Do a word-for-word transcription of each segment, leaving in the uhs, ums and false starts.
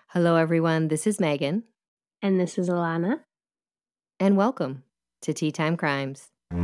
Hello, everyone. This is Megan. And this is Alana. And welcome to Tea Time Crimes.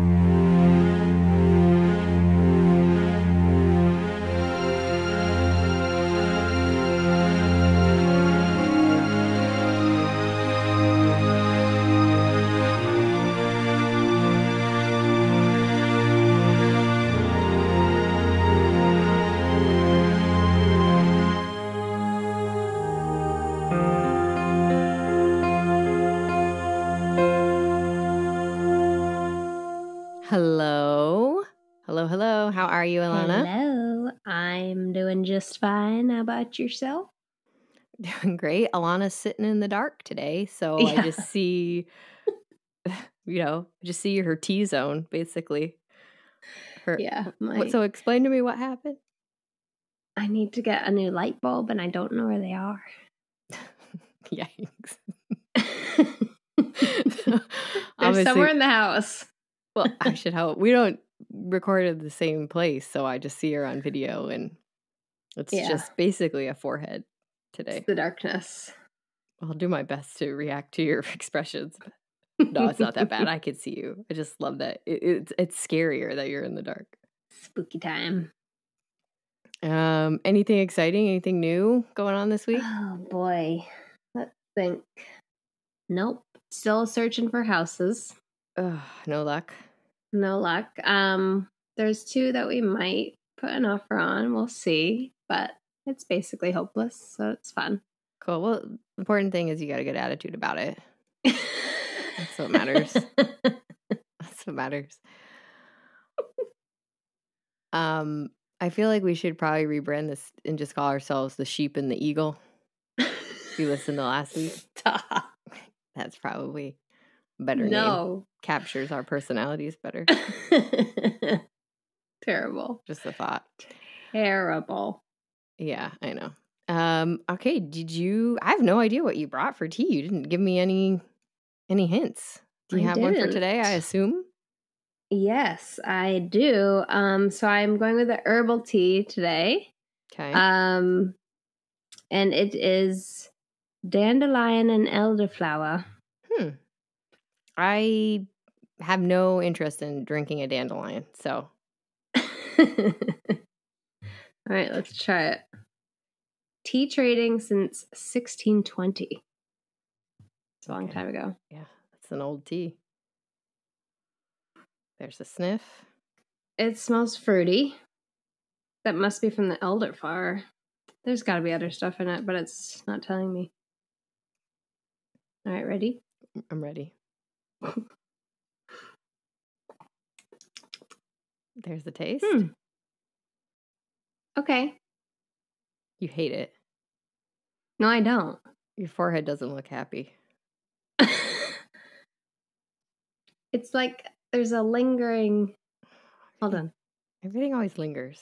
Hello. Hello, hello. How are you, Alana? Hello. I'm doing just fine. How about yourself? Doing great. Alana's sitting in the dark today, so Yeah. I just see, you know, just see her T-zone, basically. Her, Yeah. My, what, so explain to me what happened. I need to get a new light bulb, and I don't know where they are. Yikes. They're Obviously- somewhere in the house. Well, I should hope. We don't record at the same place, so I just see her on video, and it's Yeah. just basically a forehead today. It's the darkness. I'll do my best to react to your expressions. But no, it's not that bad. I can see you. I just love that. It, it's it's scarier that you're in the dark. Spooky time. Um, anything exciting? Anything new going on this week? Oh, boy. Let's think. Nope. Still searching for houses. Ugh, no luck. No luck. Um, there's two that we might put an offer on. We'll see, but it's basically hopeless, so it's fun. Cool. Well, the important thing is you got a good attitude about it. That's what matters. That's what matters. Um, I feel like we should probably rebrand this and just call ourselves the Sheep and the Eagle. If you listened to last week, Stop. that's probably a better name. No. Captures our personalities better. Terrible. Just a thought. Terrible. Yeah, I know. Um, okay, did you I have no idea what you brought for tea. You didn't give me any any hints. Do you I have one for today, didn't. I assume? Yes, I do. Um, so I'm going with the herbal tea today. Okay. Um, and it is Dandelion and Elderflower. Hmm. I have no interest in drinking a dandelion, so All right, let's try it. Tea trading since sixteen twenty. It's a long Okay. time ago. Yeah, that's an old tea. There's a sniff. It smells fruity. That must be from the Elderflower. There's got to be other stuff in it, but it's not telling me. All right, ready? I'm ready. There's the taste. Hmm. Okay. You hate it. No, I don't. Your forehead doesn't look happy. It's like there's a lingering. Hold on. Everything always lingers.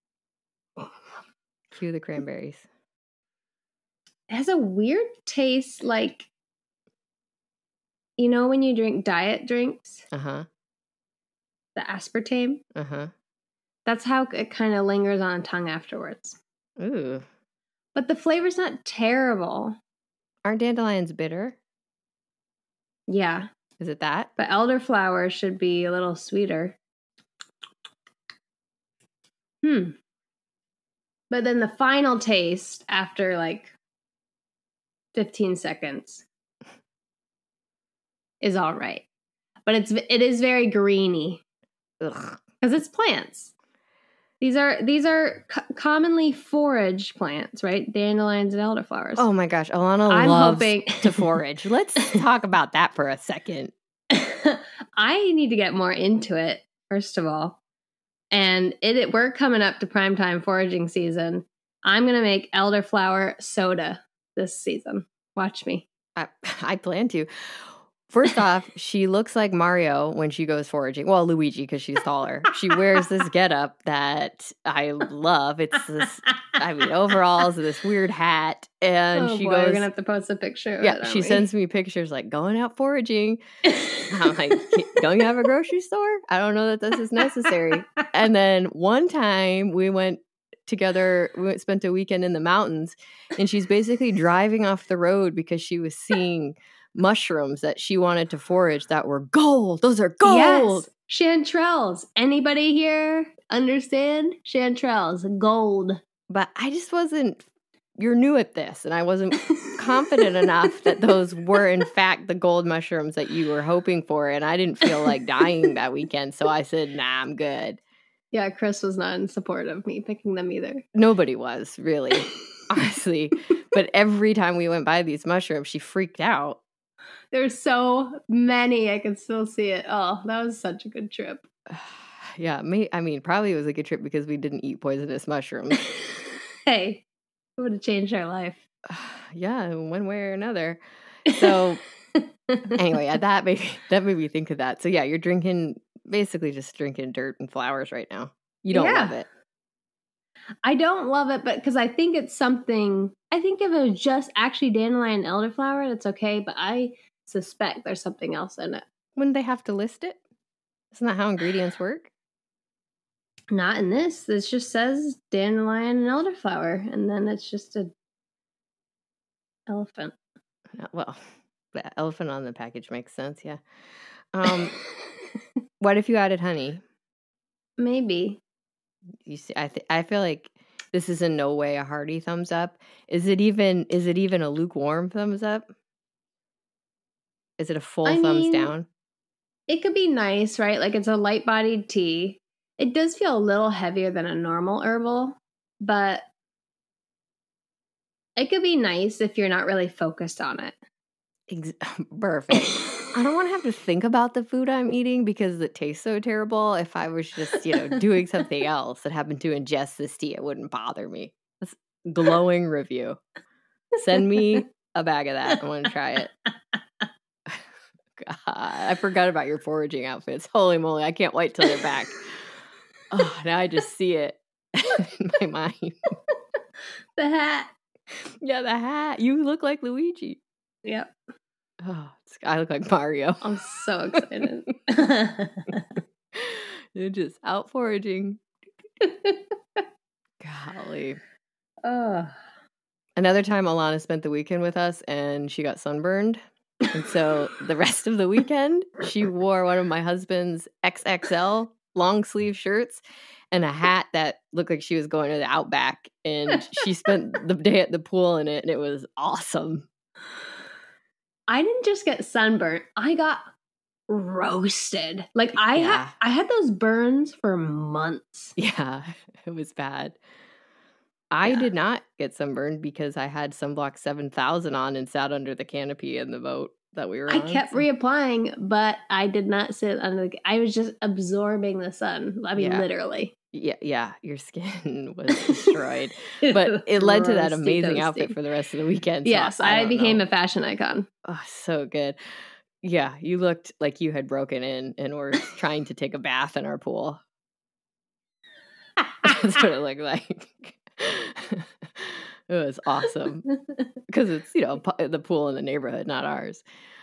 Cue the cranberries. It has a weird taste, like, you know, when you drink diet drinks, Uh-huh. the aspartame. Uh-huh. That's how it kind of lingers on the tongue afterwards. Ooh. But the flavor's not terrible. Aren't dandelions bitter? Yeah. Is it that? But elderflower should be a little sweeter. Hmm. But then the final taste after like fifteen seconds is all right. But it's it is very greeny Ugh. because it's plants. These are these are co- commonly forage plants, right? Dandelions and elderflowers. Oh my gosh, Alana I'm loves hoping- to forage. Let's talk about that for a second. I need to get more into it, first of all. And it, it we're coming up to primetime foraging season. I'm going to make elderflower soda this season. Watch me. I, I plan to. First off, she looks like Mario when she goes foraging. Well, Luigi, because she's taller. She wears this getup that I love. It's this, I mean, overalls, this weird hat, and oh she boy, goes. we're gonna have to post a picture. Of Yeah, it, she aren't we? sends me pictures like going out foraging. I'm like, don't you have a grocery store? I don't know that this is necessary. And then one time we went together. We went, spent a weekend in the mountains, and she's basically driving off the road because she was seeing mushrooms that she wanted to forage that were gold. Those are gold. Yes. Chanterelles. Anybody here understand? Chanterelles, gold. But I just wasn't, you're new at this, and I wasn't confident enough that those were in fact the gold mushrooms that you were hoping for, and I didn't feel like dying that weekend, so I said, nah, I'm good. Yeah, Chris was not in support of me picking them either. Nobody was, really, honestly. But every time we went by these mushrooms, she freaked out. There's so many. I can still see it. Oh, that was such a good trip. Yeah, me. I mean, probably it was a good trip because we didn't eat poisonous mushrooms. Hey, it would have changed our life. Yeah, one way or another. So anyway, that made that made me think of that. So yeah, you're drinking, basically just drinking dirt and flowers right now. You don't Yeah. love it. I don't love it, but because I think it's something. I think if it was just actually dandelion and elderflower, that's okay. But I suspect there's something else in it. Wouldn't they have to list it? Isn't that how ingredients work? Not in this. This just says dandelion and elderflower, and then it's just a elephant. Uh, Well, the elephant on the package makes sense. Yeah. Um, what if you added honey? Maybe. You see, I th- I feel like this is in no way a hearty thumbs up. Is it even? Is it even a lukewarm thumbs up? Is it a full I thumbs mean, down? It could be nice, right? Like it's a light-bodied tea. It does feel a little heavier than a normal herbal, but it could be nice if you're not really focused on it. Ex- Perfect. I don't want to have to think about the food I'm eating because it tastes so terrible. If I was just, you know, doing something else that happened to ingest this tea, it wouldn't bother me. That's a glowing review. Send me a bag of that. I want to try it. God, I forgot about your foraging outfits. Holy moly, I can't wait till they're back. Oh, now I just see it in my mind. The hat. Yeah, the hat. You look like Luigi. Yep. Oh, it's, I look like Mario. I'm so excited. You're just out foraging. Golly. Oh. Another time Alana spent the weekend with us and she got sunburned. And so the rest of the weekend, she wore one of my husband's X X L long sleeve shirts and a hat that looked like she was going to the Outback. And she spent the day at the pool in it, and it was awesome. I didn't just get sunburnt. I got roasted. Like I Yeah. had I had those burns for months. Yeah, it was bad. I Yeah. did not get sunburned because I had sunblock seven thousand on and sat under the canopy in the boat that we were I on. kept so- reapplying, but I did not sit under the I was just absorbing the sun. I mean Yeah. literally. Yeah, yeah, your skin was destroyed. But it led to that Roasty amazing toasty. outfit for the rest of the weekend. so Yes, I, don't became know. a fashion icon. Oh, so good. Yeah, you looked like you had broken in and were trying to take a bath in our pool. That's what it looked like. It was awesome because it's, you know, pu- the pool in the neighborhood, not ours.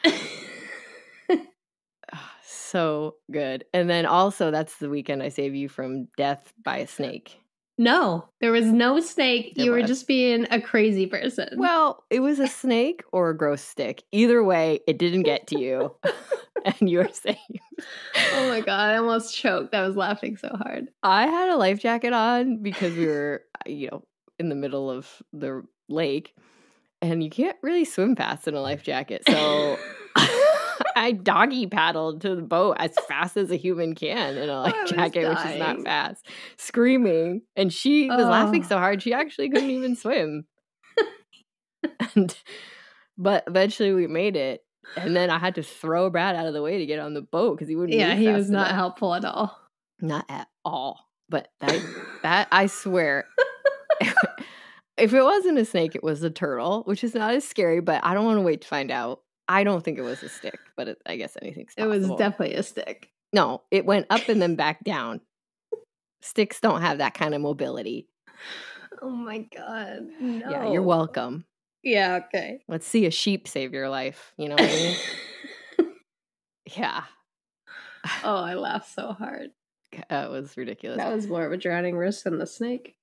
Ah, so good. And then also, that's the weekend I saved you from death by a snake. No, there was no snake. There you were was. just being a crazy person. Well, it was a snake or a gross stick. Either way, it didn't get to you. And you were saved. Oh my God, I almost choked. I was laughing so hard. I had a life jacket on because we were, you know, in the middle of the lake. And you can't really swim fast in a life jacket. So I doggy paddled to the boat as fast as a human can in a life I was jacket, which is not dying. fast, screaming. And she was laughing Oh. so hard, she actually couldn't even swim. and, but eventually we made it. And then I had to throw Brad out of the way to get on the boat because he wouldn't Yeah, move he fast was not enough. helpful at all. Not at all. But that, that I swear, if it wasn't a snake, it was a turtle, which is not as scary, but I don't want to wait to find out. I don't think it was a stick, but it, I guess anything's It possible. was definitely a stick. No, it went up and then back down. Sticks don't have that kind of mobility. Oh my God. No. Yeah, you're welcome. Yeah, okay. Let's see a sheep save your life. You know what I mean? Yeah. Oh, I laughed so hard. That was ridiculous. That was more of a drowning risk than the snake.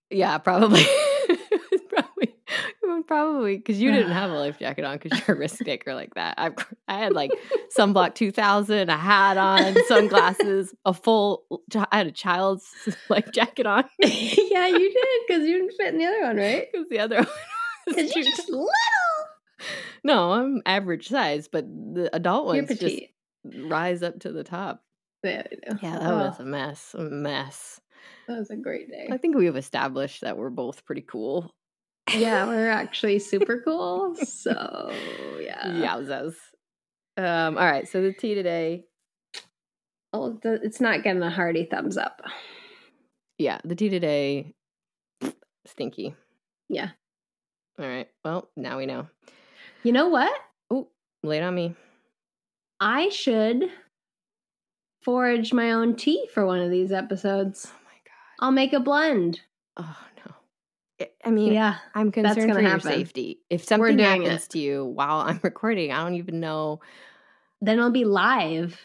Yeah, probably. probably, probably, because you didn't have a life jacket on because you're a risk taker like that. I, I had like sunblock two thousand, a hat on, sunglasses, a full. I had a child's life jacket on. Yeah, you did because you didn't fit in the other one, right? Because the other one was Because you're too just tall. little. No, I'm average size, but the adult You're ones just petite. rise up to the top. Yeah, I know. Yeah, that Oh, was a mess. A mess. that was a great day. I think we've established that we're both pretty cool. Yeah, we're actually super cool. So yeah. Yowzas. Um, all right, so the tea today. Oh, the, it's not getting a hearty thumbs up. Yeah, the tea today. Stinky. Yeah. All right. Well, now we know. You know what? Oh, lay it on me. I should forage my own tea for one of these episodes. Oh my god. I'll make a blend. Oh no. I mean, Yeah, I'm concerned gonna for your happen. safety. If something doing happens it. to you while I'm recording, I don't even know. Then it'll be live.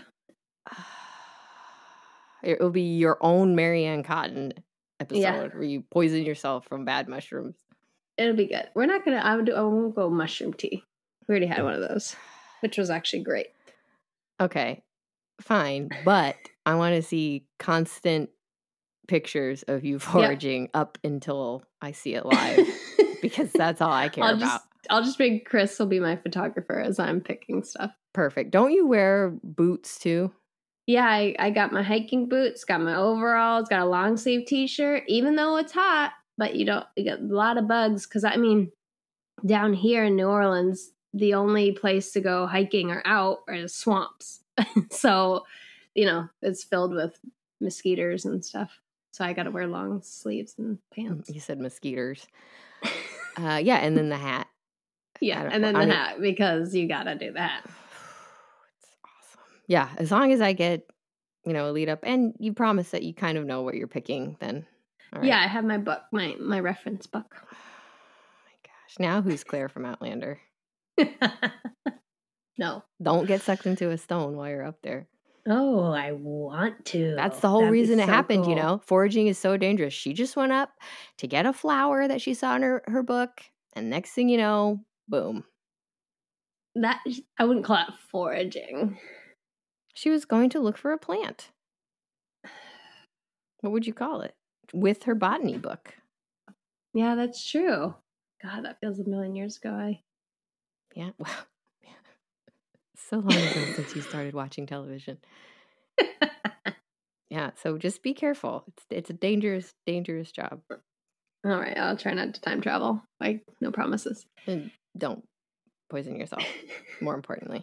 It will be your own Marianne Cotton episode Yeah. where you poison yourself from bad mushrooms. It'll be good. We're not gonna. I would do. I won't go mushroom tea. We already had one of those, which was actually great. Okay, fine, but I want to see constant pictures of you foraging up until I see it live because that's all I care I'll about. just, I'll just make Chris will be my photographer as I'm picking stuff. Perfect. Don't you wear boots too? Yeah, I, I got my hiking boots, got my overalls, got a long sleeve t-shirt, even though it's hot, but you don't you get a lot of bugs because I mean, down here in New Orleans, the only place to go hiking or out are the swamps. So, you know, it's filled with mosquitoes and stuff. So I got to wear long sleeves and pants. You said mosquitoes. uh, yeah, and then the hat. Yeah, and then the I mean, hat because you got to do that. It's awesome. Yeah, as long as I get, you know, a lead up and you promise that you kind of know what you're picking, then all right. Yeah, I have my book, my my reference book. Oh my gosh. Now who's Claire from Outlander? No. Don't get sucked into a stone while you're up there. Oh, I want to. That's the whole That'd reason it so happened, cool. you know? Foraging is so dangerous. She just went up to get a flower that she saw in her, her book, and next thing you know, boom. That I wouldn't call it foraging. She was going to look for a plant. What would you call it? With her botany book. Yeah, that's true. God, that feels a million years ago. I Yeah, well, so long ago since you started watching television. Yeah, so just be careful. It's it's a dangerous, dangerous job. All right, I'll try not to time travel. Like, no promises. And don't poison yourself, more importantly.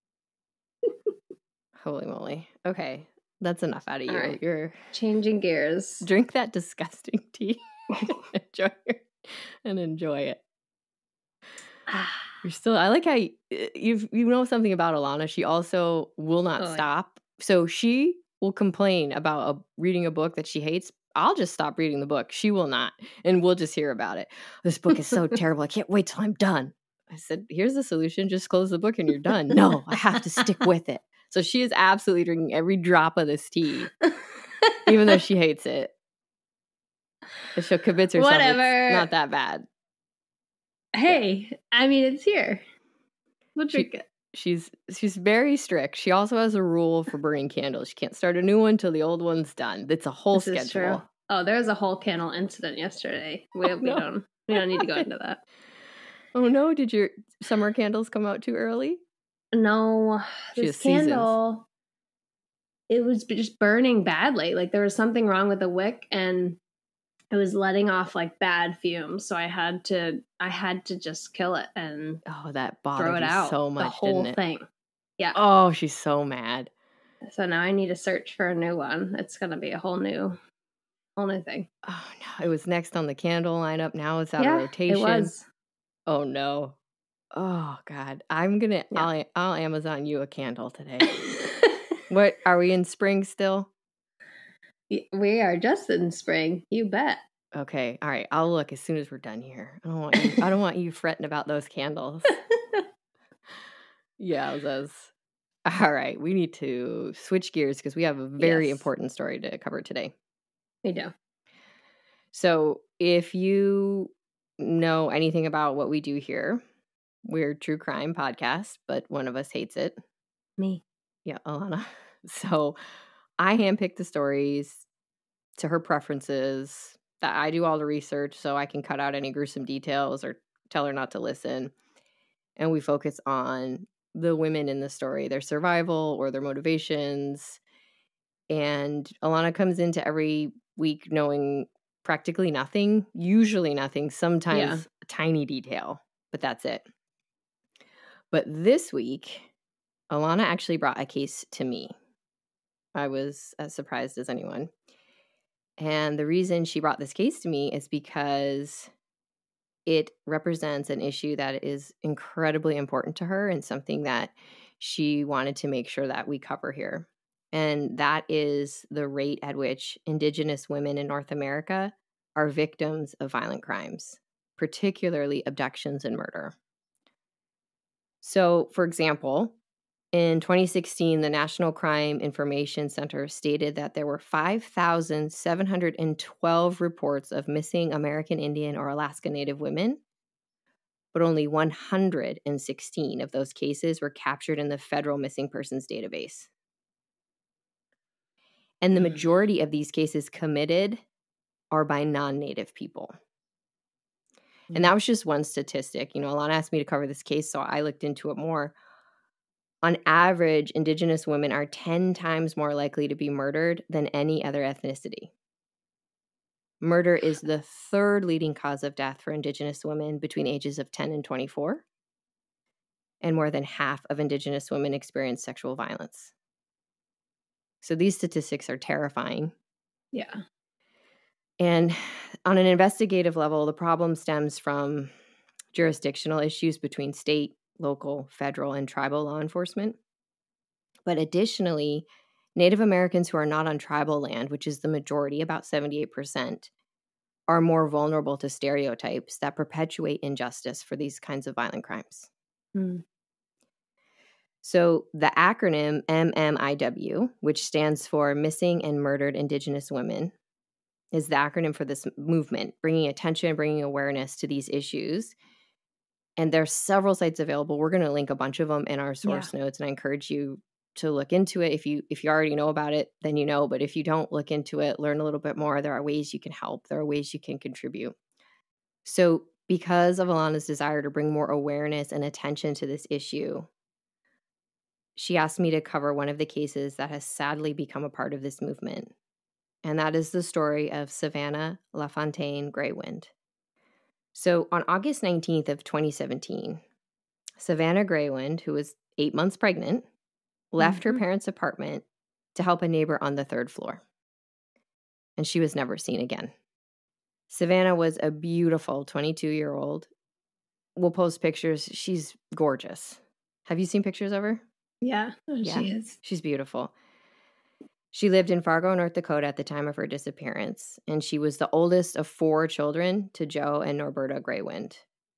Holy moly. Okay, that's enough out of you. Right. You're changing gears. Drink that disgusting tea enjoy it, and enjoy it. You're still, I like how you, you you know something about Alana. She also will not Oh, stop. So she will complain about a, reading a book that she hates. I'll just stop reading the book. She will not. And we'll just hear about it. This book is so terrible. I can't wait till I'm done. I said, here's the solution. Just close the book and you're done. No, I have to stick with it. So she is absolutely drinking every drop of this tea, even though she hates it. And she'll convince herself Whatever. It's not that bad. Hey, yeah. I mean, it's here. We'll drink she, it. She's she's very strict. She also has a rule for burning candles. She can't start a new one till the old one's done. It's a whole this schedule. Is true. Oh, there was a whole candle incident yesterday. We, oh, we no. don't we don't need to go into that. Oh no! Did your summer candles come out too early? No, she this candle. Seasons. It was just burning badly. Like there was something wrong with the wick, and it was letting off like bad fumes. So I had to, I had to just kill it and oh, that bothered throw it you out. so much, the whole didn't it? thing. Yeah. Oh, she's so mad. So now I need to search for a new one. It's gonna be a whole new, whole new thing. Oh no! It was next on the candle lineup. Now it's out yeah, of rotation. It was. Oh no! Oh God! I'm gonna. Yeah. I'll I'll Amazon you a candle today. What are we in spring still? We are just in spring. You bet. Okay. All right. I'll look as soon as we're done here. I don't want you. I don't want you fretting about those candles. Yeah, those. All right. We need to switch gears because we have a very yes. important story to cover today. We do. So if you know anything about what we do here, we're a true crime podcast, but one of us hates it. Me. Yeah, Alana. So I handpick the stories to her preferences. That I do all the research so I can cut out any gruesome details or tell her not to listen. And we focus on the women in the story, their survival or their motivations. And Alana comes into every week knowing practically nothing, usually nothing, sometimes Yeah. a tiny detail, but that's it. But this week, Alana actually brought a case to me. I was as surprised as anyone. And the reason she brought this case to me is because it represents an issue that is incredibly important to her and something that she wanted to make sure that we cover here. And that is the rate at which Indigenous women in North America are victims of violent crimes, particularly abductions and murder. So, for example, in twenty sixteen, the National Crime Information Center stated that there were five thousand seven hundred twelve reports of missing American Indian or Alaska Native women, but only one hundred sixteen of those cases were captured in the federal missing persons database. And the majority of these cases committed are by non-Native people. Mm. And that was just one statistic. You know, Alana asked me to cover this case, so I looked into it more. On average, Indigenous women are ten times more likely to be murdered than any other ethnicity. Murder is the third leading cause of death for Indigenous women between ages of ten and twenty-four. And more than half of Indigenous women experience sexual violence. So these statistics are terrifying. Yeah. And on an investigative level, the problem stems from jurisdictional issues between state, local, federal, and tribal law enforcement. But additionally, Native Americans who are not on tribal land, which is the majority, about seventy-eight percent, are more vulnerable to stereotypes that perpetuate injustice for these kinds of violent crimes. Mm. So the acronym M M I W, which stands for Missing and Murdered Indigenous Women, is the acronym for this movement, bringing attention, bringing awareness to these issues. And there's several sites available. We're going to link a bunch of them in our source yeah. notes, and I encourage you to look into it. If you if you already know about it, then you know. But if you don't, look into it, learn a little bit more. There are ways you can help. There are ways you can contribute. So because of Alana's desire to bring more awareness and attention to this issue, she asked me to cover one of the cases that has sadly become a part of this movement. And that is the story of Savanna Greywind. So on August nineteenth of twenty seventeen, Savanna Greywind, who was eight months pregnant, left mm-hmm. her parents' apartment to help a neighbor on the third floor. And she was never seen again. Savanna was a beautiful twenty-two-year-old. We'll post pictures. She's gorgeous. Have you seen pictures of her? Yeah, yeah, she is. She's beautiful. She lived in Fargo, North Dakota at the time of her disappearance, and she was the oldest of four children to Joe and Norberta Greywind.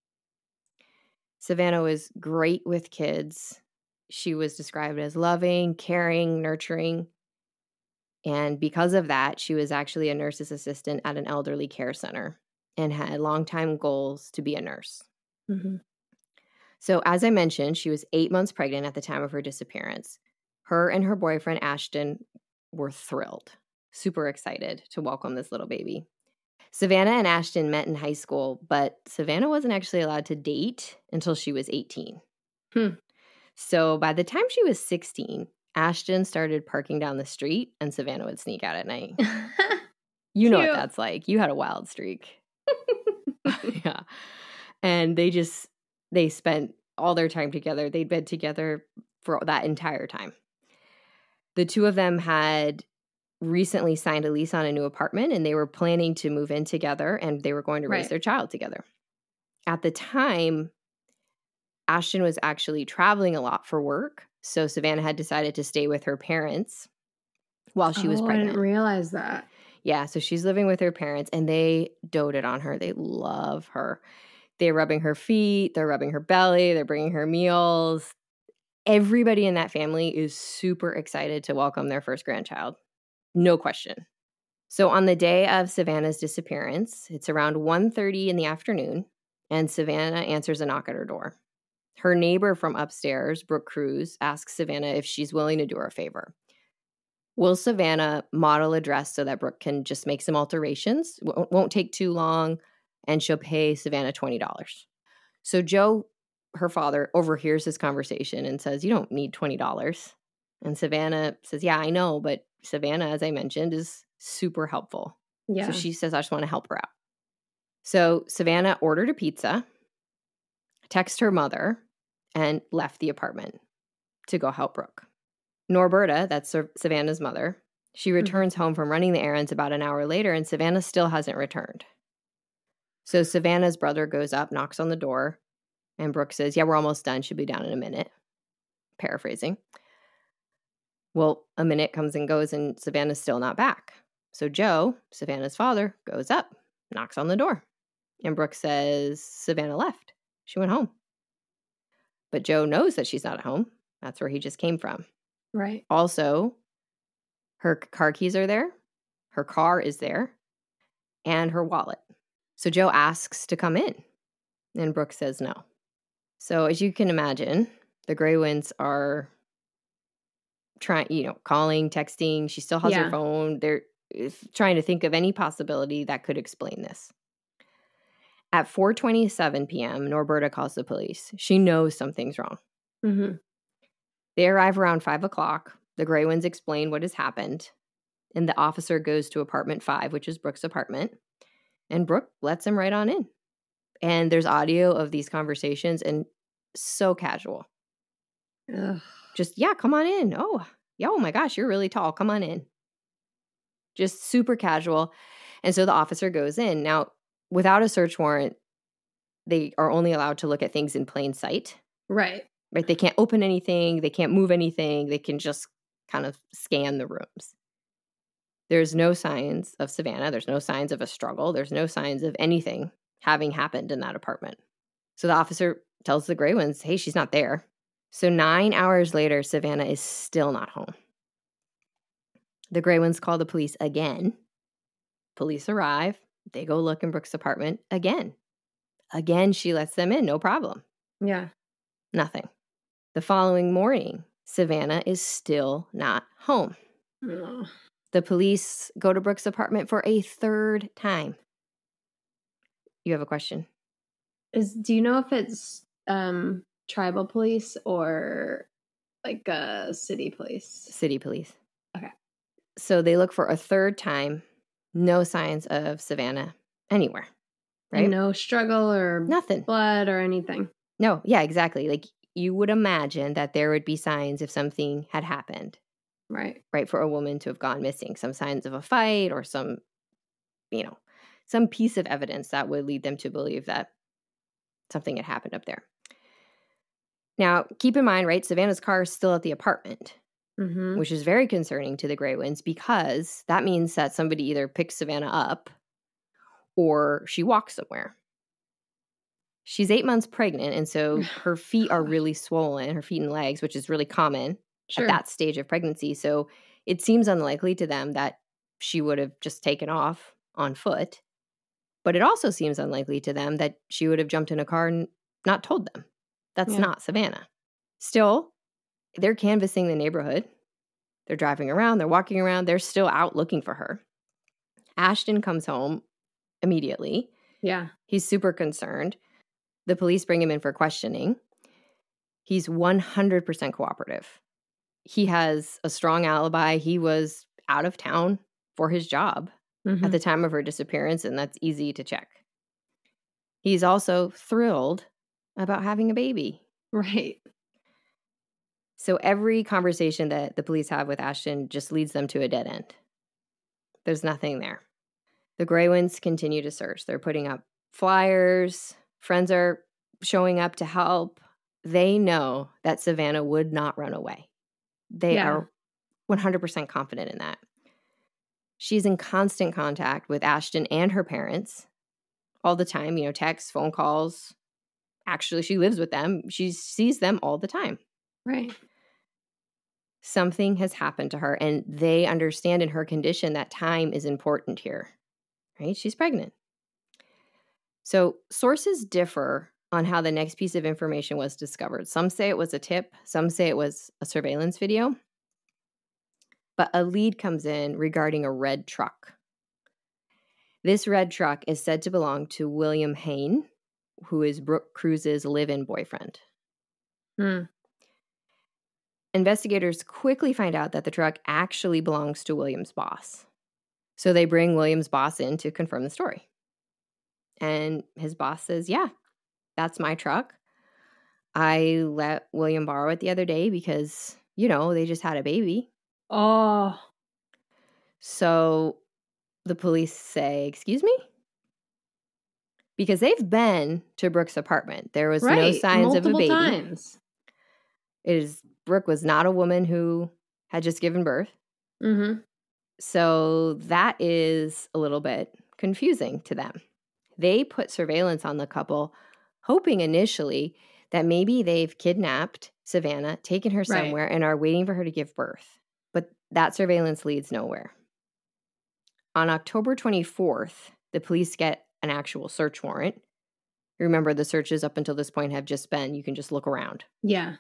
Savanna was great with kids. She was described as loving, caring, nurturing, and because of that, she was actually a nurse's assistant at an elderly care center and had longtime goals to be a nurse. Mm-hmm. So as I mentioned, she was eight months pregnant at the time of her disappearance. Her and her boyfriend, Ashton, were thrilled, super excited to welcome this little baby. Savanna and Ashton met in high school, but Savanna wasn't actually allowed to date until she was eighteen. Hmm. So by the time she was sixteen, Ashton started parking down the street and Savanna would sneak out at night. You know what that's like. You had a wild streak. Yeah. And they just, they spent all their time together. They'd been together for that entire time. The two of them had recently signed a lease on a new apartment and they were planning to move in together and they were going to raise right. their child together. At the time, Ashton was actually traveling a lot for work, so Savanna had decided to stay with her parents while she oh, was pregnant. I didn't realize that. Yeah, so she's living with her parents and they doted on her. They love her. They're rubbing her feet, they're rubbing her belly, they're bringing her meals. Everybody in that family is super excited to welcome their first grandchild. No question. So on the day of Savanna's disappearance, it's around one thirty in the afternoon, and Savanna answers a knock at her door. Her neighbor from upstairs, Brooke Cruz, asks Savanna if she's willing to do her a favor. Will Savanna model a dress so that Brooke can just make some alterations? W- won't take too long, and she'll pay Savanna twenty dollars. So Joe, her father, overhears this conversation and says, you don't need twenty dollars. And Savanna says, yeah, I know, but Savanna, as I mentioned, is super helpful. Yeah. So she says, I just want to help her out. So Savanna ordered a pizza, texted her mother, and left the apartment to go help Brooke. Norberta, that's Savanna's mother, she returns mm-hmm. home from running the errands about an hour later, and Savanna still hasn't returned. So Savanna's brother goes up, knocks on the door, and Brooke says, yeah, we're almost done. She'll be down in a minute. Paraphrasing. Well, a minute comes and goes, and Savanna's still not back. So Joe, Savanna's father, goes up, knocks on the door. And Brooke says, Savanna left. She went home. But Joe knows that she's not at home. That's where he just came from. Right. Also, her car keys are there. Her car is there. And her wallet. So Joe asks to come in. And Brooke says no. So as you can imagine, the Greywinds are trying, you know, calling, texting. She still has yeah. her phone. They're trying to think of any possibility that could explain this. At four twenty-seven p.m., Norberta calls the police. She knows something's wrong. Mm-hmm. They arrive around five o'clock. The Greywinds explain what has happened. And the officer goes to apartment five, which is Brooke's apartment. And Brooke lets him right on in. And there's audio of these conversations, and so casual. Ugh. Just, yeah, come on in. Oh, yeah, oh my gosh, you're really tall. Come on in. Just super casual. And so the officer goes in. Now, without a search warrant, they are only allowed to look at things in plain sight. Right. Right? They can't open anything. They can't move anything. They can just kind of scan the rooms. There's no signs of Savanna. There's no signs of a struggle. There's no signs of anything having happened in that apartment. So the officer tells the Greywinds, hey, she's not there. So nine hours later, Savanna is still not home. The Greywinds call the police again. Police arrive. They go look in Brooke's apartment again. Again, she lets them in, no problem. Yeah. Nothing. The following morning, Savanna is still not home. Oh. The police go to Brooke's apartment for a third time. You have a question? Is do you know if it's um, tribal police or like uh, city police? City police. Okay. So they look for a third time. No signs of Savanna anywhere. Right? And no struggle or nothing. Blood or anything. No, yeah, exactly. Like you would imagine that there would be signs if something had happened. Right. Right, for a woman to have gone missing. Some signs of a fight or some, you know, some piece of evidence that would lead them to believe that something had happened up there. Now, keep in mind, right, Savanna's car is still at the apartment, mm-hmm. which is very concerning to the Greywinds because that means that somebody either picks Savanna up or she walks somewhere. She's eight months pregnant, and so her feet are really swollen, her feet and legs, which is really common sure. at that stage of pregnancy. So it seems unlikely to them that she would have just taken off on foot. But it also seems unlikely to them that she would have jumped in a car and not told them. That's yeah. not Savanna. Still, they're canvassing the neighborhood. They're driving around. They're walking around. They're still out looking for her. Ashton comes home immediately. Yeah. He's super concerned. The police bring him in for questioning. He's one hundred percent cooperative. He has a strong alibi. He was out of town for his job mm-hmm. at the time of her disappearance, and that's easy to check. He's also thrilled about having a baby. Right. So every conversation that the police have with Ashton just leads them to a dead end. There's nothing there. The Greywinds continue to search. They're putting up flyers. Friends are showing up to help. They know that Savanna would not run away. They yeah. are one hundred percent confident in that. She's in constant contact with Ashton and her parents all the time, you know, texts, phone calls. Actually, she lives with them. She sees them all the time. Right. Something has happened to her, and they understand in her condition that time is important here, right? She's pregnant. So sources differ on how the next piece of information was discovered. Some say it was a tip, some say it was a surveillance video. But a lead comes in regarding a red truck. This red truck is said to belong to William Hain, who is Brooke Cruz's live-in boyfriend. Hmm. Investigators quickly find out that the truck actually belongs to William's boss. So they bring William's boss in to confirm the story. And his boss says, yeah, that's my truck. I let William borrow it the other day because, you know, they just had a baby. Oh. So the police say, excuse me? Because they've been to Brooke's apartment. There was right. no signs Multiple of a baby. times. It is Brooke was not a woman who had just given birth. Mm-hmm. So that is a little bit confusing to them. They put surveillance on the couple, hoping initially that maybe they've kidnapped Savanna, taken her somewhere, right. and are waiting for her to give birth. But that surveillance leads nowhere. On October twenty-fourth, the police get an actual search warrant. Remember, the searches up until this point have just been, you can just look around. Yeah.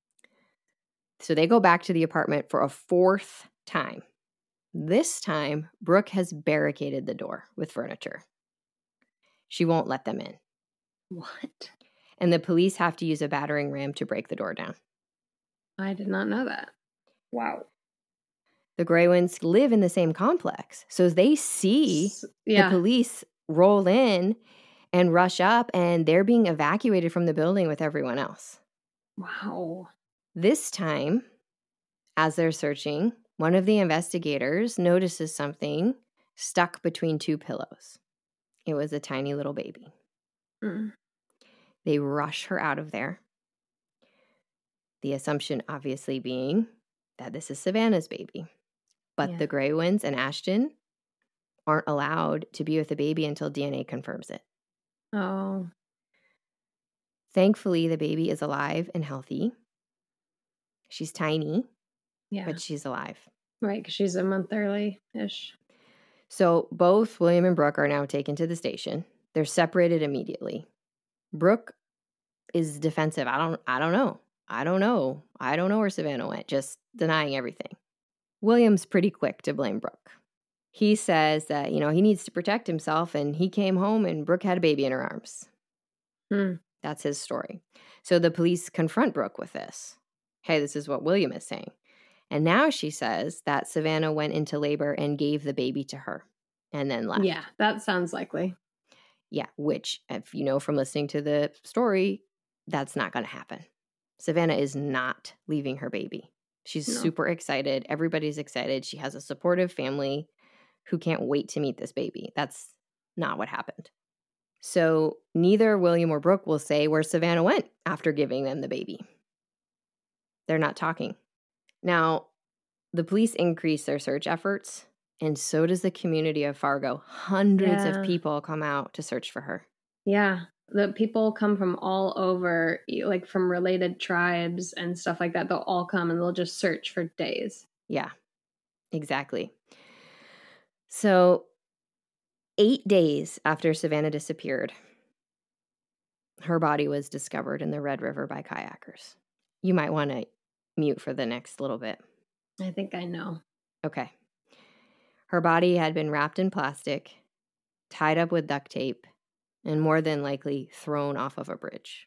So they go back to the apartment for a fourth time. This time, Brooke has barricaded the door with furniture. She won't let them in. What? And the police have to use a battering ram to break the door down. I did not know that. Wow. The Greywinds live in the same complex. So they see yeah. the police roll in and rush up, and they're being evacuated from the building with everyone else. Wow. This time, as they're searching, one of the investigators notices something stuck between two pillows. It was a tiny little baby. Mm. They rush her out of there. The assumption obviously being that this is Savanna's baby. But yeah. the Greywinds and Ashton aren't allowed to be with the baby until D N A confirms it. Oh. Thankfully, the baby is alive and healthy. She's tiny, yeah. but she's alive. Right, because she's a month early-ish. So both William and Brooke are now taken to the station. They're separated immediately. Brooke is defensive. I don't, I don't know. I don't know. I don't know where Savanna went, just denying everything. William's pretty quick to blame Brooke. He says that, you know, he needs to protect himself, and he came home and Brooke had a baby in her arms. Hmm. That's his story. So the police confront Brooke with this. Hey, this is what William is saying. And now she says that Savanna went into labor and gave the baby to her and then left. Yeah, that sounds likely. Yeah, which, if you know from listening to the story, that's not going to happen. Savanna is not leaving her baby. She's no. super excited. Everybody's excited. She has a supportive family who can't wait to meet this baby. That's not what happened. So neither William or Brooke will say where Savanna went after giving them the baby. They're not talking. Now, the police increase their search efforts, and so does the community of Fargo. Hundreds yeah. of people come out to search for her. Yeah. The people come from all over, like from related tribes and stuff like that. They'll all come and they'll just search for days. Yeah, exactly. So eight days after Savanna disappeared, her body was discovered in the Red River by kayakers. You might want to mute for the next little bit. I think I know. Okay. Her body had been wrapped in plastic, tied up with duct tape, and more than likely thrown off of a bridge.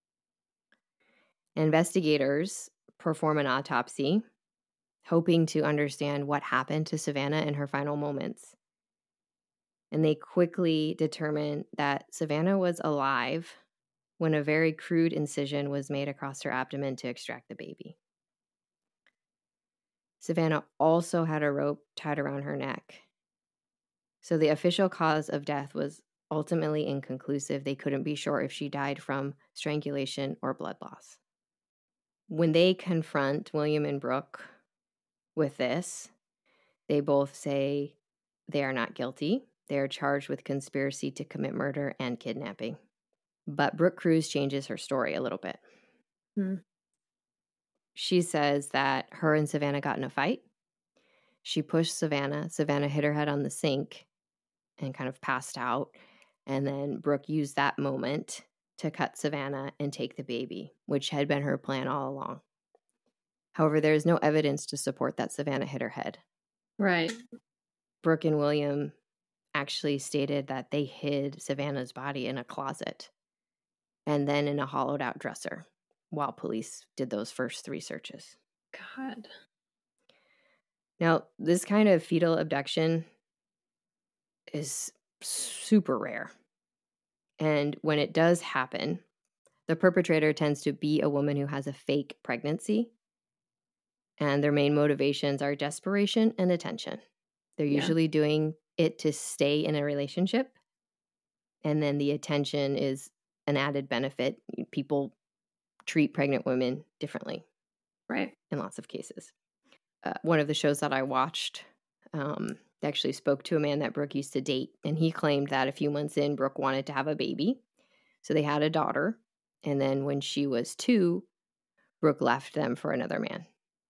Investigators perform an autopsy, hoping to understand what happened to Savanna in her final moments. And they quickly determined that Savanna was alive when a very crude incision was made across her abdomen to extract the baby. Savanna also had a rope tied around her neck. So the official cause of death was ultimately inconclusive. They couldn't be sure if she died from strangulation or blood loss. When they confront William and Brooke with this, they both say they are not guilty. They are charged with conspiracy to commit murder and kidnapping. But Brooke Cruz changes her story a little bit. Hmm. she says that her and Savanna got in a fight. She pushed Savanna. Savanna hit her head on the sink and kind of passed out. And then Brooke used that moment to cut Savanna and take the baby, which had been her plan all along. However, there is no evidence to support that Savanna hit her head. Right. Brooke and William actually stated that they hid Savanna's body in a closet and then in a hollowed out dresser while police did those first three searches. God. Now, this kind of fetal abduction is super rare. And when it does happen, the perpetrator tends to be a woman who has a fake pregnancy. And their main motivations are desperation and attention. They're Yeah. usually doing it to stay in a relationship. And then the attention is an added benefit. People treat pregnant women differently. Right. In lots of cases. Uh, one of the shows that I watched um, actually spoke to a man that Brooke used to date. And he claimed that a few months in, Brooke wanted to have a baby. So they had a daughter. And then when she was two, Brooke left them for another man.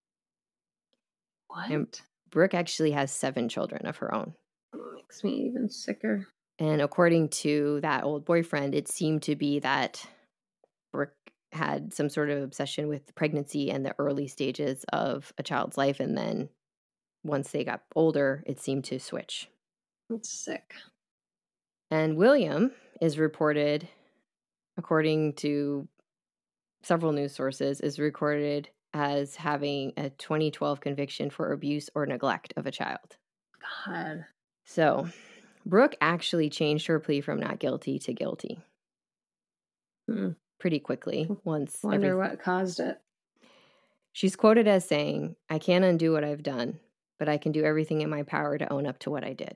What? And Brooke actually has seven children of her own. That makes me even sicker. And according to that old boyfriend, it seemed to be that Brooke had some sort of obsession with pregnancy and the early stages of a child's life. And then once they got older, it seemed to switch. It's sick. And William is reported, according to several news sources, is recorded as having a twenty twelve conviction for abuse or neglect of a child. God. So Brooke actually changed her plea from not guilty to guilty. Hmm. Pretty quickly. Once Wonder every... what caused it. She's quoted as saying, "I can't undo what I've done, but I can do everything in my power to own up to what I did."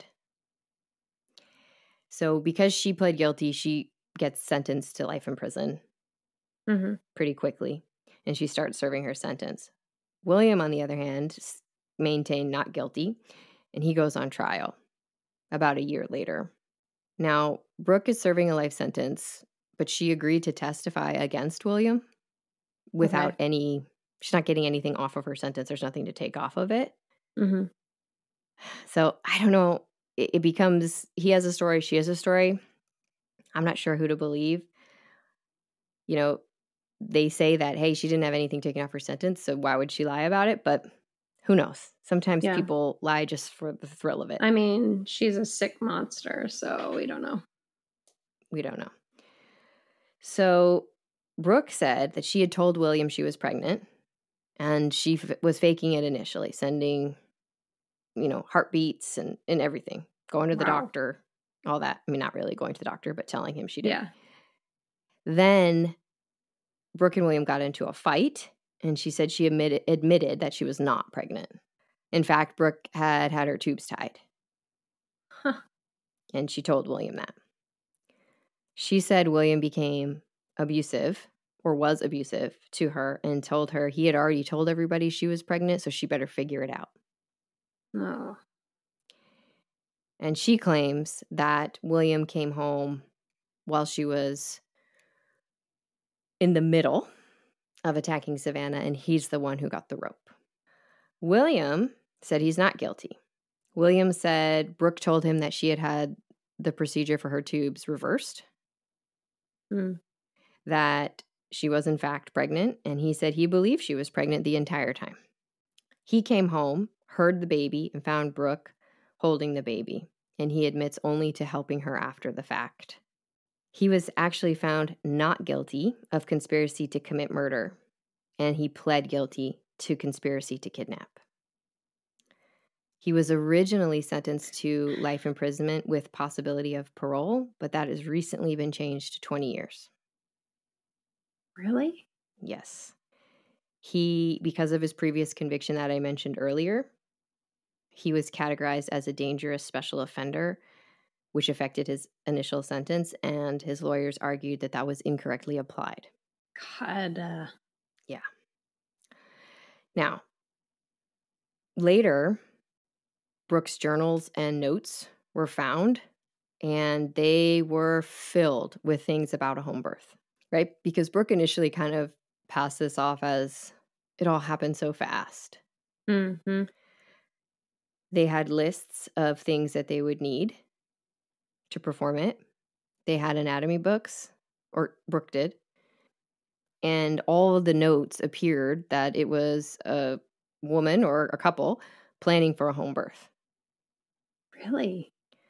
So because she pled guilty, she gets sentenced to life in prison mm-hmm. pretty quickly, and she starts serving her sentence. William, on the other hand, maintained not guilty, and he goes on trial about a year later. Now, Brooke is serving a life sentence, but she agreed to testify against William without Okay. any, she's not getting anything off of her sentence. There's nothing to take off of it. Mm-hmm. So I don't know. It, it becomes, he has a story, she has a story. I'm not sure who to believe. You know, they say that, hey, she didn't have anything taken off her sentence, so why would she lie about it? But who knows? Sometimes Yeah. people lie just for the thrill of it. I mean, she's a sick monster, so we don't know. We don't know. So Brooke said that she had told William she was pregnant, and she f- was faking it initially, sending, you know, heartbeats and, and everything, going to the Wow. doctor, all that. I mean, not really going to the doctor, but telling him she did. Yeah. Then Brooke and William got into a fight, and she said she admitted, admitted that she was not pregnant. In fact, Brooke had had her tubes tied. Huh. And she told William that. She said William became abusive or was abusive to her and told her he had already told everybody she was pregnant, so she better figure it out. No. And she claims that William came home while she was in the middle of attacking Savanna, and he's the one who got the rope. William said he's not guilty. William said Brooke told him that she had had the procedure for her tubes reversed, Mm. that she was in fact pregnant, and he said he believed she was pregnant the entire time. He came home, heard the baby, and found Brooke holding the baby, and he admits only to helping her after the fact. He was actually found not guilty of conspiracy to commit murder, and he pled guilty to conspiracy to kidnap. He was originally sentenced to life imprisonment with possibility of parole, but that has recently been changed to twenty years. Really? Yes. He, because of his previous conviction that I mentioned earlier, he was categorized as a dangerous special offender, which affected his initial sentence, and his lawyers argued that that was incorrectly applied. God. Uh... Yeah. Now, later, Brooke's journals and notes were found, and they were filled with things about a home birth, right? Because Brooke initially kind of passed this off as it all happened so fast. Mm-hmm. They had lists of things that they would need to perform it. They had anatomy books, or Brooke did. And all of the notes appeared that it was a woman or a couple planning for a home birth. Really?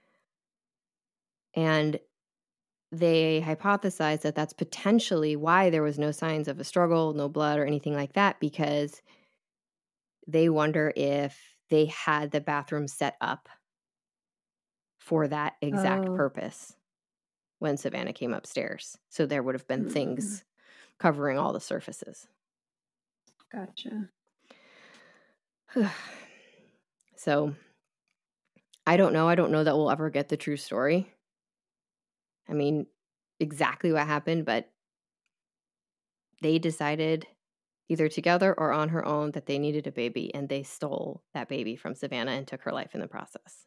And they hypothesized that that's potentially why there was no signs of a struggle, no blood or anything like that, because they wonder if they had the bathroom set up for that exact Oh. purpose when Savanna came upstairs. So there would have been Mm. things covering all the surfaces. Gotcha. So I don't know. I don't know that we'll ever get the true story. I mean, exactly what happened, but they decided either together or on her own that they needed a baby, and they stole that baby from Savanna and took her life in the process.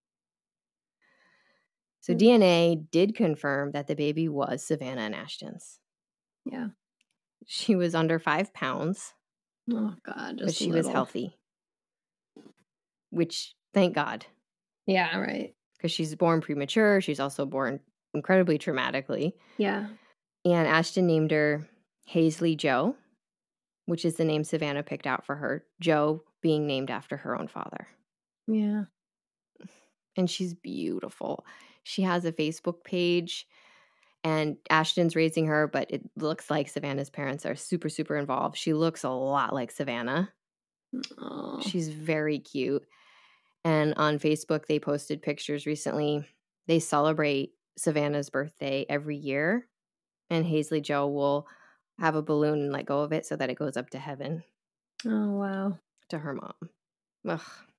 So Mm. D N A did confirm that the baby was Savanna and Ashton's. Yeah. She was under five pounds, Oh, God. Just but she little. was healthy, which, thank God, Yeah, right. because she's born premature. She's also born incredibly traumatically. Yeah. And Ashton named her Hazley Jo, which is the name Savanna picked out for her, Jo being named after her own father. Yeah. And she's beautiful. She has a Facebook page, and Ashton's raising her, but it looks like Savanna's parents are super, super involved. She looks a lot like Savanna. Oh. She's very cute. And on Facebook, they posted pictures recently. They celebrate Savanna's birthday every year, and Hazley Jo will have a balloon and let go of it so that it goes up to heaven. Oh, wow. To her mom. Ugh.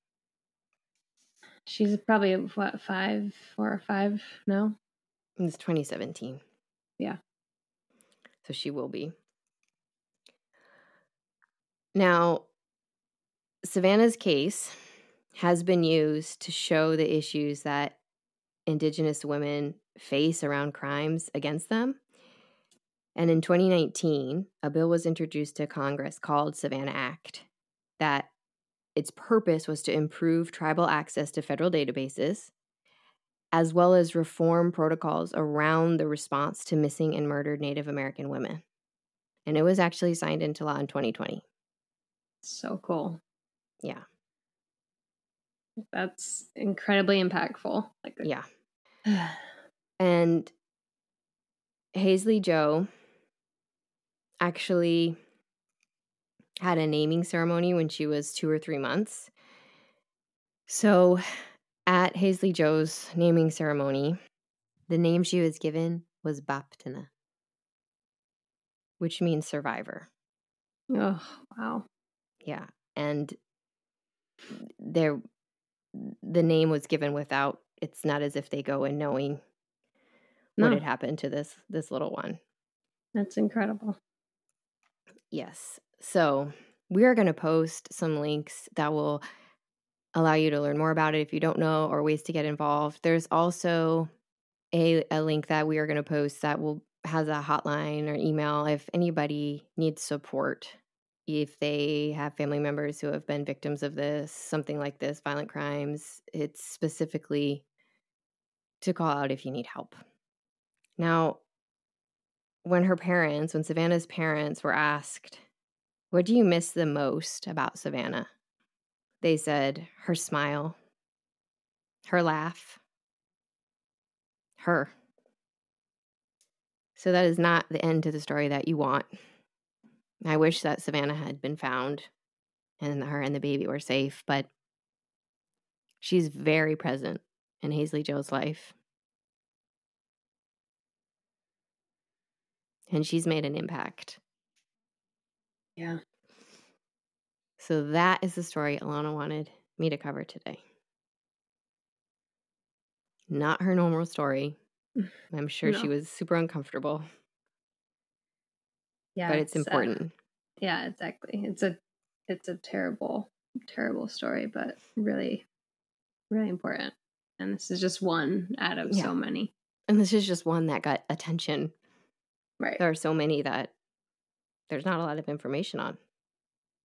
She's probably, what, five, four or five now? It's twenty seventeen. Yeah. So she will be. Now, Savanna's case has been used to show the issues that Indigenous women face around crimes against them. And in twenty nineteen, a bill was introduced to Congress called Savanna Act that its purpose was to improve tribal access to federal databases, as well as reform protocols around the response to missing and murdered Native American women. And it was actually signed into law in twenty twenty. So cool. Yeah. That's incredibly impactful. Like, Yeah. And Hazley Jo actually had a naming ceremony when she was two or three months. So at Hazley Jo's naming ceremony, the name she was given was Baptina, which means survivor. Oh, wow. Yeah. And there, the name was given without, it's not as if they go in knowing No. what had happened to this this little one. That's incredible. Yes. So we are going to post some links that will allow you to learn more about it if you don't know, or ways to get involved. There's also a, a link that we are going to post that will has a hotline or email if anybody needs support, if they have family members who have been victims of this, something like this, violent crimes. It's specifically to call out if you need help. Now, when her parents, when Savanna's parents were asked, what do you miss the most about Savanna? They said her smile, her laugh, her. So that is not the end to the story that you want. I wish that Savanna had been found and her and the baby were safe, but she's very present in Hazley Jo's life. And she's made an impact. Yeah. So that is the story Alana wanted me to cover today. Not her normal story. I'm sure No. she was super uncomfortable. Yeah. But it's important. Uh, yeah, exactly. It's a it's a terrible, terrible story, but really, really important. And this is just one out of Yeah. so many. And this is just one that got attention. Right. There are so many that there's not a lot of information on.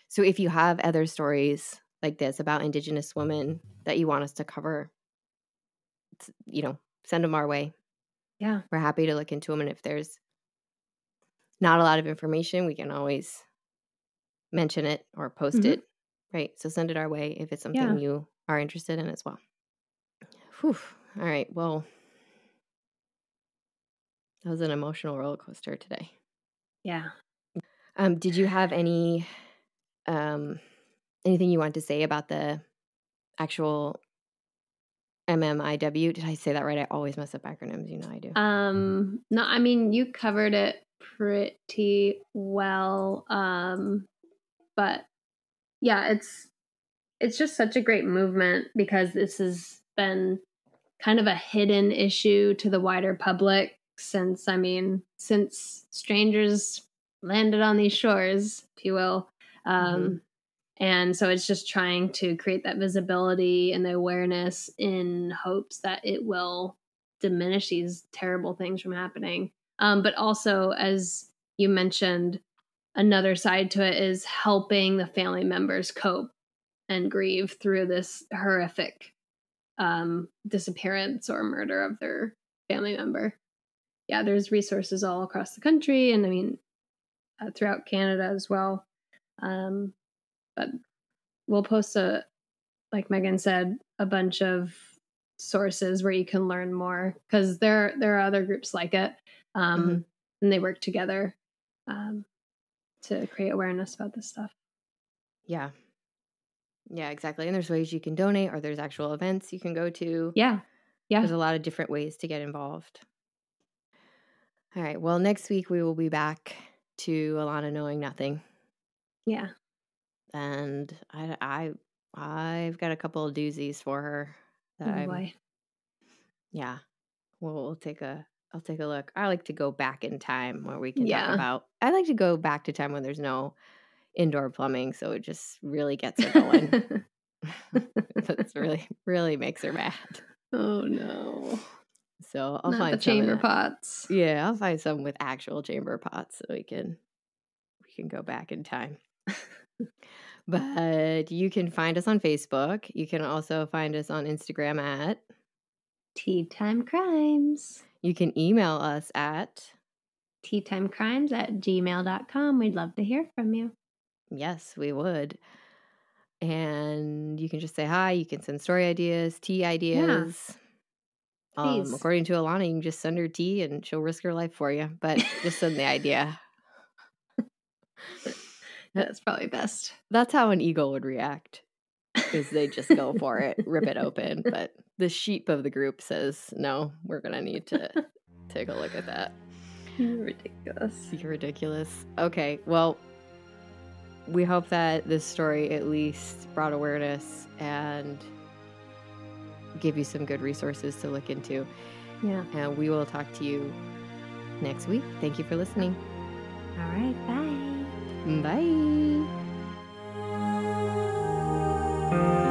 So if you have other stories like this about Indigenous women that you want us to cover, you know, send them our way. Yeah. We're happy to look into them. And if there's not a lot of information, we can always mention it or post Mhm. it. Right. So send it our way if it's something Yeah. you are interested in as well. Whew. All right. Well, that was an emotional roller coaster today. Yeah. Um, did you have any um, anything you want to say about the actual M M I W? Did I say that right? I always mess up acronyms. You know I do. Um, no, I mean, you covered it pretty well. Um, but yeah, it's it's just such a great movement because this has been kind of a hidden issue to the wider public since, I mean, since strangers landed on these shores, if you will. Um, Mhm. And so it's just trying to create that visibility and the awareness in hopes that it will diminish these terrible things from happening. Um, but also, as you mentioned, another side to it is helping the family members cope and grieve through this horrific um, disappearance or murder of their family member. Yeah, there's resources all across the country, and I mean, uh, throughout Canada as well. Um, but we'll post a, like Megan said, a bunch of sources where you can learn more because there there are other groups like it, um, Mhm. and they work together um, to create awareness about this stuff. Yeah. Yeah, exactly. And there's ways you can donate, or there's actual events you can go to. Yeah, yeah, There's a lot of different ways to get involved. All right. Well, next week we will be back to Alana knowing nothing, yeah. and I, I, I've got a couple of doozies for her that Oh I'm. boy. Yeah. We'll, we'll take a. I'll take a look. I like to go back in time where we can talk Yeah. about. I like to go back to time when there's no indoor plumbing, so it just really gets her going. That's really, really makes her mad. Oh no. So I'll Not find the some in chamber that. pots. Yeah, I'll find some with actual chamber pots so we can we can go back in time. But you can find us on Facebook. You can also find us on Instagram at. Tea Time Crimes. You can email us at. Tea Time Crimes at gmail dot com. We'd love to hear from you. Yes, we would. And you can just say hi. You can send story ideas, tea ideas. Please. Um, according to Alana, you can just send her tea and she'll risk her life for you. But just send the idea. That's probably best. That's how an eagle would react. Is they just go for it, rip it open. But the sheep of the group says, no, we're going to need to take a look at that. You're ridiculous. You're ridiculous. Okay, well, we hope that this story at least brought awareness and gave you some good resources to look into. Yeah. And we will talk to you next week. Thank you for listening. All right. Bye. Bye.